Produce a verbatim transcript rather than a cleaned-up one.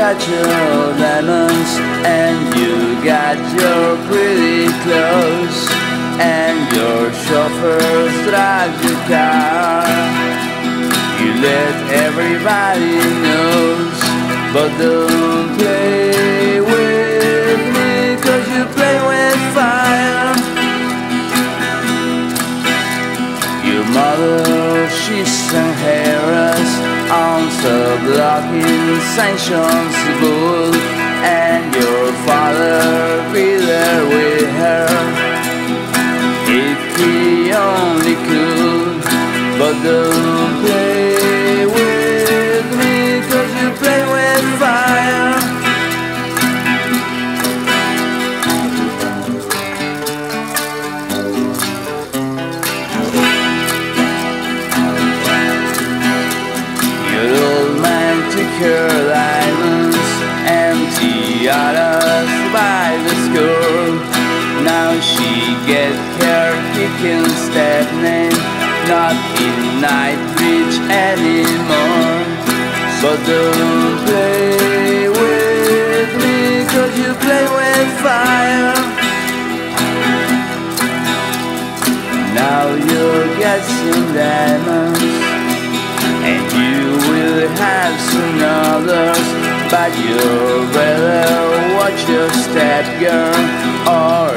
got your diamonds, and you got your pretty clothes, and your chauffeur drives your car. You let everybody knows, but don't play with me, 'cause you play with fire. Your mother, she's Saint Harris on the block in Saint John's Wood, and your father be there with her if he only could. But don't play with me, 'cause you play with fire. Your old man took her diamonds, empty others by the score. Now she get her kicking Stepney, not in Knightsbridge anymore. But don't play with me, 'cause you play with fire. Now you're getting diamonds, and you will have some others, but you better watch your step, girl, or